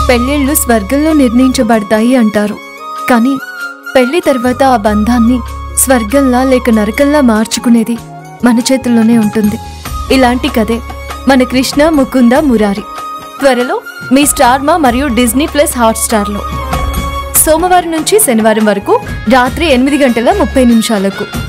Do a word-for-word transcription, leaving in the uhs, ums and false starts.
పెళ్ళిళ్ళు స్వర్గంలో నిర్ణయించబడతాయి అంటారు. కానీ పెళ్లి తర్వాత ఆ బంధాన్ని స్వర్గంలా లేక నరకంలా మార్చుకునేది మన చేతుల్లోనే ఉంటుంది. ఇలాంటి కథే మన కృష్ణ ముకుంద మురారి. త్వరలో మీ స్టార్మా మరియు డిజ్నీ ప్లస్ హాట్స్టార్లో సోమవారం నుంచి శనివారం వరకు రాత్రి ఎనిమిది గంటల ముప్పై నిమిషాలకు.